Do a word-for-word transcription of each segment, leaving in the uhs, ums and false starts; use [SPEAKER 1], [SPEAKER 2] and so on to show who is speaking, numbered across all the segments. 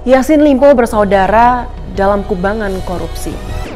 [SPEAKER 1] Yassin Limpo bersaudara dalam kubangan korupsi.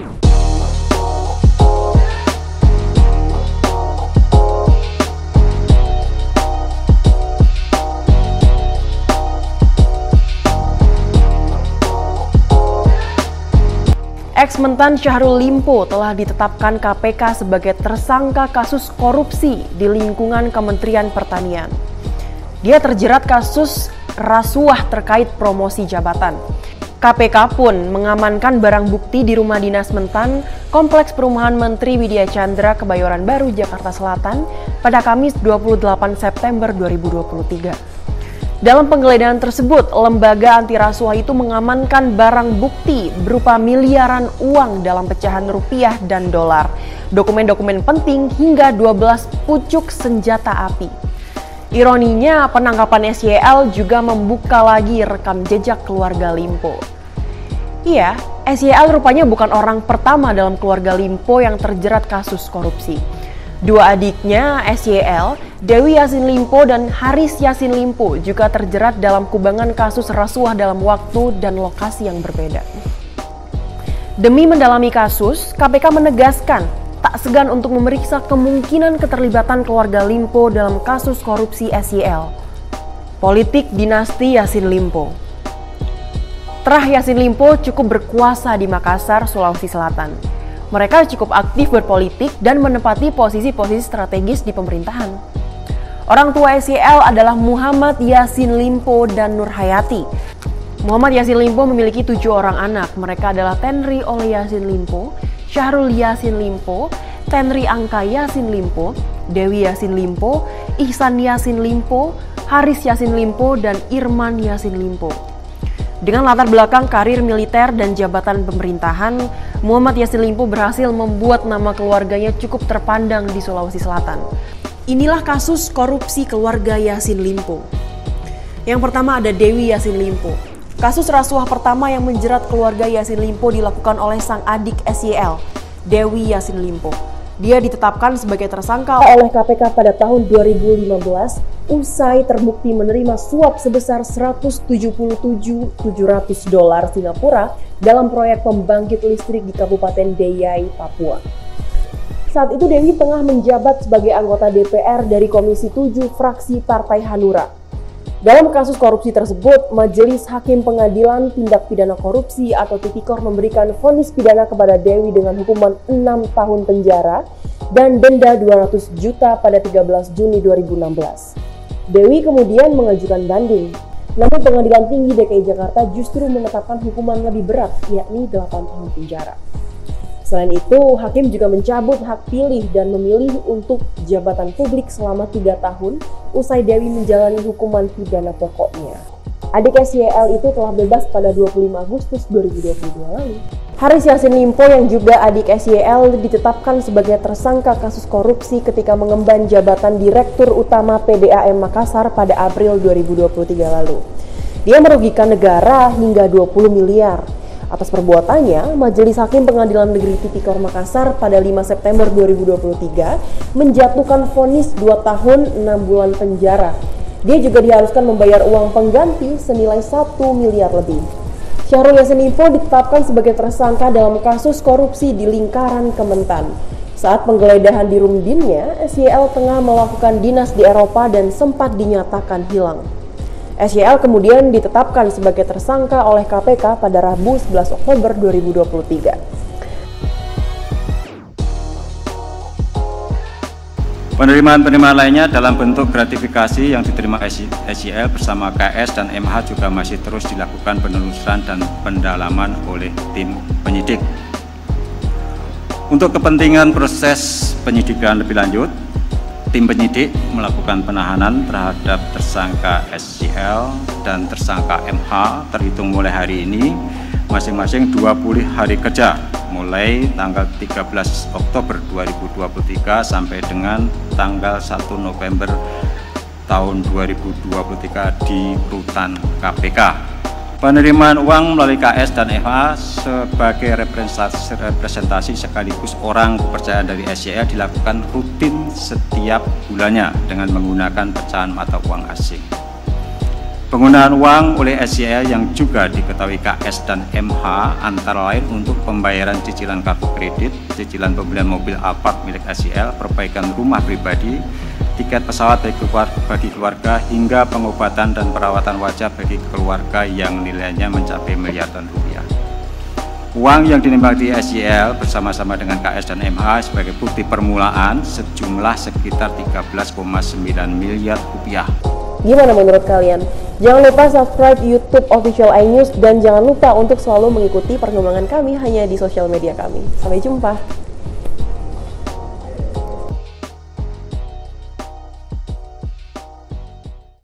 [SPEAKER 1] Ex-Mentan Syahrul Limpo telah ditetapkan K P K sebagai tersangka kasus korupsi di lingkungan Kementerian Pertanian. Dia terjerat kasus rasuah terkait promosi jabatan. K P K pun mengamankan barang bukti di rumah dinas Mentan, Kompleks Perumahan Menteri Widya Chandra, Kebayoran Baru, Jakarta Selatan pada Kamis dua puluh delapan September dua ribu dua puluh tiga. Dalam penggeledahan tersebut, lembaga anti rasuah itu mengamankan barang bukti berupa miliaran uang dalam pecahan rupiah dan dolar, dokumen-dokumen penting hingga dua belas pucuk senjata api. Ironinya, penangkapan S Y L juga membuka lagi rekam jejak keluarga Limpo. Iya, S Y L rupanya bukan orang pertama dalam keluarga Limpo yang terjerat kasus korupsi. Dua adiknya, S Y L, Dewi Yassin Limpo dan Haris Yassin Limpo juga terjerat dalam kubangan kasus rasuah dalam waktu dan lokasi yang berbeda. Demi mendalami kasus, K P K menegaskan tak segan untuk memeriksa kemungkinan keterlibatan keluarga Limpo dalam kasus korupsi S Y L. Politik dinasti Yassin Limpo. Terah Yassin Limpo cukup berkuasa di Makassar, Sulawesi Selatan. Mereka cukup aktif berpolitik dan menempati posisi-posisi strategis di pemerintahan. Orang tua S Y L adalah Muhammad Yassin Limpo dan Nur Hayati. Muhammad Yassin Limpo memiliki tujuh orang anak. Mereka adalah Tenri Ole Yassin Limpo, Syahrul Yassin Limpo, Tenri Angka Yassin Limpo, Dewi Yassin Limpo, Ihsan Yassin Limpo, Haris Yassin Limpo, dan Irman Yassin Limpo. Dengan latar belakang karir militer dan jabatan pemerintahan, Muhammad Yassin Limpo berhasil membuat nama keluarganya cukup terpandang di Sulawesi Selatan. Inilah kasus korupsi keluarga Yassin Limpo. Yang pertama ada Dewi Yassin Limpo. Kasus rasuah pertama yang menjerat keluarga Yassin Limpo dilakukan oleh sang adik S Y L, Dewi Yassin Limpo. Dia ditetapkan sebagai tersangka oleh K P K pada tahun dua ribu lima belas usai terbukti menerima suap sebesar seratus tujuh puluh tujuh ribu tujuh ratus dolar Singapura dalam proyek pembangkit listrik di Kabupaten Deyai, Papua. Saat itu Dewi tengah menjabat sebagai anggota D P R dari Komisi tujuh fraksi Partai Hanura. Dalam kasus korupsi tersebut, Majelis Hakim Pengadilan Tindak Pidana Korupsi atau Tipikor memberikan vonis pidana kepada Dewi dengan hukuman enam tahun penjara dan denda dua ratus juta pada tiga belas Juni dua ribu enam belas. Dewi kemudian mengajukan banding. Namun Pengadilan Tinggi D K I Jakarta justru menetapkan hukuman lebih berat, yakni delapan tahun penjara. Selain itu, hakim juga mencabut hak pilih dan memilih untuk jabatan publik selama tiga tahun usai Dewi menjalani hukuman pidana pokoknya. Adik S Y L itu telah bebas pada dua puluh lima Agustus dua ribu dua puluh dua lalu. Haris Yassin Limpo yang juga adik S Y L ditetapkan sebagai tersangka kasus korupsi ketika mengemban jabatan Direktur Utama P D A M Makassar pada April dua ribu dua puluh tiga lalu. Dia merugikan negara hingga dua puluh miliar. Atas perbuatannya, Majelis Hakim Pengadilan Negeri Tipikor Makassar pada lima September dua ribu dua puluh tiga menjatuhkan vonis dua tahun enam bulan penjara. Dia juga diharuskan membayar uang pengganti senilai satu miliar lebih. Syahrul Yassin Limpo ditetapkan sebagai tersangka dalam kasus korupsi di lingkaran Kementan. Saat penggeledahan di rumdinnya, S Y L tengah melakukan dinas di Eropa dan sempat dinyatakan hilang. S Y L kemudian ditetapkan sebagai tersangka oleh K P K pada Rabu sebelas Oktober dua ribu dua puluh tiga.
[SPEAKER 2] Penerimaan-penerimaan lainnya dalam bentuk gratifikasi yang diterima S Y L bersama K S dan M H juga masih terus dilakukan penelusuran dan pendalaman oleh tim penyidik. Untuk kepentingan proses penyidikan lebih lanjut, tim penyidik melakukan penahanan terhadap tersangka S Y L dan tersangka M H terhitung mulai hari ini masing-masing dua puluh hari kerja mulai tanggal tiga belas Oktober dua ribu dua puluh tiga sampai dengan tanggal satu November tahun dua ribu dua puluh tiga di rutan K P K. Penerimaan uang melalui K S dan M H sebagai representasi, representasi sekaligus orang kepercayaan dari S Y L dilakukan rutin setiap bulannya dengan menggunakan pecahan mata uang asing. Penggunaan uang oleh S Y L yang juga diketahui K S dan M H antara lain untuk pembayaran cicilan kartu kredit, cicilan pembelian mobil apart milik S Y L, perbaikan rumah pribadi, tiket pesawat bagi keluarga, hingga pengobatan dan perawatan wajah bagi keluarga yang nilainya mencapai miliaran rupiah. Uang yang dinikmati S Y L bersama-sama dengan K S dan M H sebagai bukti permulaan sejumlah sekitar tiga belas koma sembilan miliar rupiah.
[SPEAKER 1] Gimana menurut kalian? Jangan lupa subscribe YouTube Official iNews dan jangan lupa untuk selalu mengikuti perkembangan kami hanya di sosial media kami. Sampai jumpa!